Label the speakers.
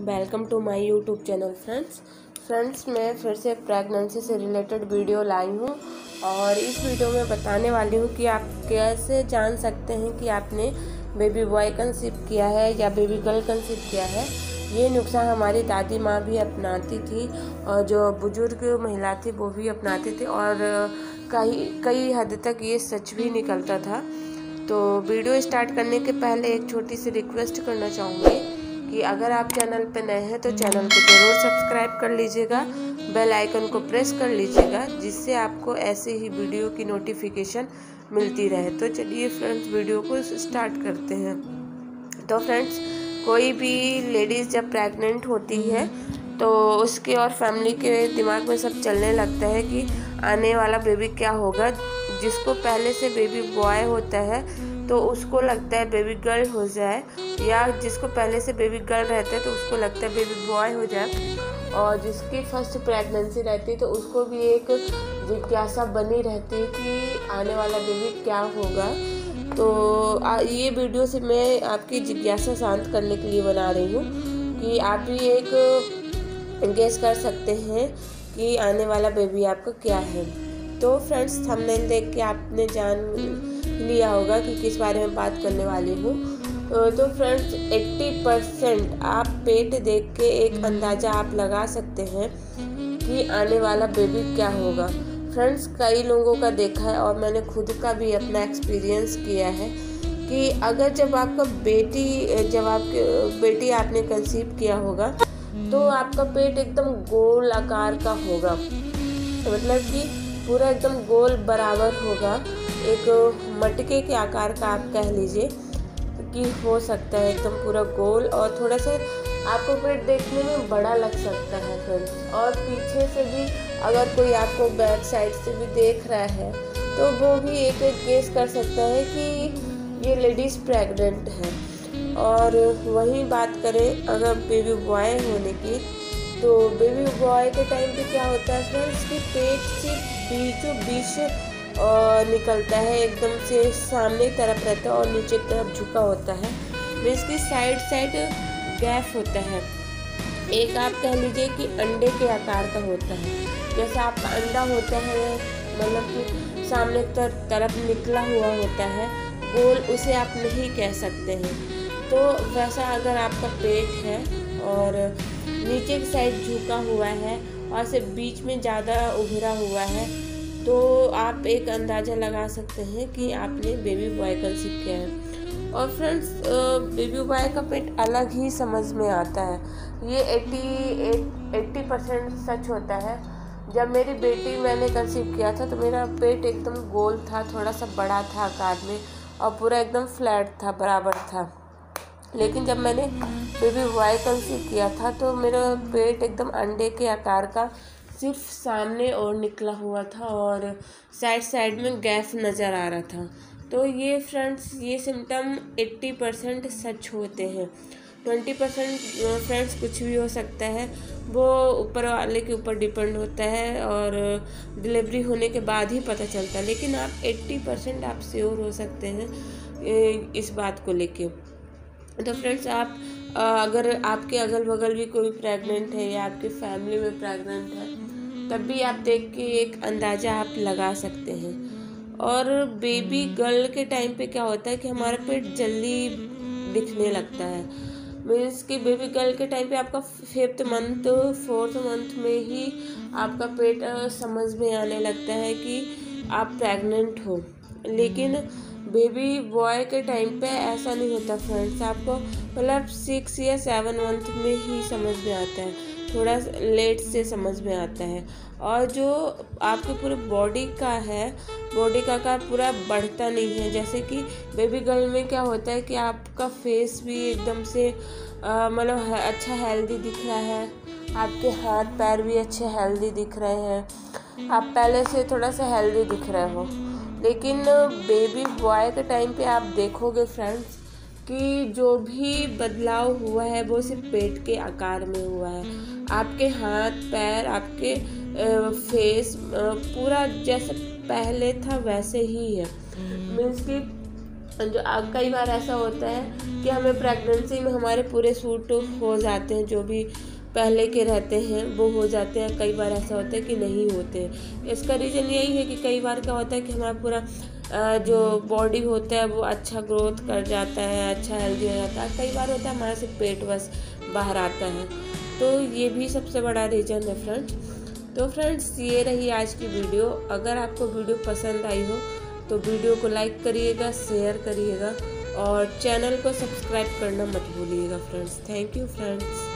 Speaker 1: Welcome to my YouTube channel friends मैं फिर से प्रेगनेंसी से रिलेटेड वीडियो लाई हूँ और इस वीडियो में बताने वाली हूँ कि आप कैसे जान सकते हैं कि आपने बेबी बॉय कंसीव किया है या बेबी गर्ल कंसीव किया है। ये नुस्खा हमारी दादी माँ भी अपनाती थी और जो बुजुर्ग महिला थी वो भी अपनाती थी और कई हद तक ये सच भी निकलता था। तो वीडियो स्टार्ट करने के पहले एक छोटी सी रिक्वेस्ट करना चाहूँगी कि अगर आप चैनल पर नए हैं तो चैनल को ज़रूर सब्सक्राइब कर लीजिएगा, बेल आइकन को प्रेस कर लीजिएगा जिससे आपको ऐसे ही वीडियो की नोटिफिकेशन मिलती रहे। तो चलिए फ्रेंड्स वीडियो को स्टार्ट करते हैं। तो फ्रेंड्स कोई भी लेडीज़ जब प्रेग्नेंट होती है तो उसके और फैमिली के दिमाग में सब चलने लगता है कि आने वाला बेबी क्या होगा। जिसको पहले से बेबी बॉय होता है तो उसको लगता है बेबी गर्ल हो जाए, या जिसको पहले से बेबी गर्ल रहता है तो उसको लगता है बेबी बॉय हो जाए। और जिसकी फर्स्ट प्रेगनेंसी रहती है तो उसको भी एक जिज्ञासा बनी रहती है कि आने वाला बेबी क्या होगा। तो ये वीडियो से मैं आपकी जिज्ञासा शांत करने के लिए बना रही हूँ कि आप भी एक गेस कर सकते हैं कि आने वाला बेबी आपका क्या है। तो फ्रेंड्स थंबनेल देख के आपने जान लिया होगा कि किस बारे में बात करने वाली हूँ। तो फ्रेंड्स 80% आप पेट देख के एक अंदाज़ा आप लगा सकते हैं कि आने वाला बेबी क्या होगा। फ्रेंड्स कई लोगों का देखा है और मैंने खुद का भी अपना एक्सपीरियंस किया है कि अगर जब आपका बेटी आपने कंसीव किया होगा तो आपका पेट एकदम गोल आकार का होगा, मतलब कि पूरा एकदम गोल बराबर होगा, एक मटके के आकार का आप कह लीजिए कि हो सकता है एकदम पूरा गोल। और थोड़ा सा आपको पेट देखने में बड़ा लग सकता है फ्रेंड्स। और पीछे से भी अगर कोई आपको बैक साइड से भी देख रहा है तो वो भी एक गेस कर सकता है कि ये लेडीज़ प्रेग्नेंट है। और वहीं बात करें अगर बेबी बॉय होने की, तो बेबी बॉय के टाइम पे क्या होता है फ्रेंड्स कि पेट से बीचों बीच निकलता है, एकदम से सामने की तरफ रहता है और नीचे की तरफ झुका होता है। इसकी साइड गैप होता है। एक आप कह लीजिए कि अंडे के आकार का होता है। जैसे आपका अंडा होता है मतलब कि सामने की तरफ निकला हुआ होता है गोल, उसे आप नहीं कह सकते हैं। तो वैसा अगर आपका पेट है और नीचे की साइड झुका हुआ है और सिर्फ बीच में ज़्यादा उभरा हुआ है तो आप एक अंदाज़ा लगा सकते हैं कि आपने बेबी बॉय कंसीव किया है। और फ्रेंड्स बेबी बॉय का पेट अलग ही समझ में आता है। ये 80% सच होता है। जब मेरी बेटी मैंने कंसीव किया था तो मेरा पेट एकदम गोल था, थोड़ा सा बड़ा था आकार में और पूरा एकदम फ्लैट था, बराबर था। लेकिन जब मैंने बेबी बॉय कंसीव किया था तो मेरा पेट एकदम अंडे के आकार का सिर्फ सामने और निकला हुआ था और साइड में गैप नज़र आ रहा था। तो ये फ्रेंड्स ये सिम्टम 80% सच होते हैं। 20% फ्रेंड्स कुछ भी हो सकता है, वो ऊपर वाले के ऊपर डिपेंड होता है और डिलीवरी होने के बाद ही पता चलता है। लेकिन आप 80% आप श्योर हो सकते हैं इस बात को लेके। तो फ्रेंड्स आप अगर आपके अगल बगल भी कोई प्रेग्नेंट है या आपके फैमिली में प्रेग्नेंट है तब भी आप देख के एक अंदाज़ा आप लगा सकते हैं। और बेबी गर्ल के टाइम पे क्या होता है कि हमारा पेट जल्दी दिखने लगता है। मीन्स कि बेबी गर्ल के टाइम पे आपका 5th मंथ 4th मंथ में ही आपका पेट समझ में आने लगता है कि आप प्रेग्नेंट हो। लेकिन बेबी बॉय के टाइम पे ऐसा नहीं होता फ्रेंड्स, आपको मतलब 6 या 7 मंथ में ही समझ में आता है, थोड़ा लेट से समझ में आता है। और जो आपके पूरे बॉडी का है, बॉडी का आकार पूरा बढ़ता नहीं है। जैसे कि बेबी गर्ल में क्या होता है कि आपका फेस भी एकदम से मतलब अच्छा हेल्दी दिख रहा है, आपके हाथ पैर भी अच्छे हेल्दी दिख रहे हैं, आप पहले से थोड़ा सा हेल्दी दिख रहे हो। लेकिन बेबी बॉय के टाइम पे आप देखोगे फ्रेंड्स कि जो भी बदलाव हुआ है वो सिर्फ पेट के आकार में हुआ है। आपके हाथ पैर, आपके फेस पूरा जैसे पहले था वैसे ही है। मीन्स कि जो कई बार ऐसा होता है कि हमें प्रेगनेंसी में हमारे पूरे सूट हो जाते हैं, जो भी पहले के रहते हैं वो हो जाते हैं। कई बार ऐसा होता है कि नहीं होते। इसका रीज़न यही है कि कई बार क्या होता है कि हमारा पूरा जो बॉडी होता है वो अच्छा ग्रोथ कर जाता है, अच्छा हेल्दी हो जाता है। कई बार होता है हमारा सिर्फ पेट बस बाहर आता है, तो ये भी सबसे बड़ा रीज़न है फ्रेंड्स। तो फ्रेंड्स, ये रही आज की वीडियो। अगर आपको वीडियो पसंद आई हो तो वीडियो को लाइक करिएगा, शेयर करिएगा और चैनल को सब्सक्राइब करना मत भूलिएगा फ्रेंड्स। Thank you friends.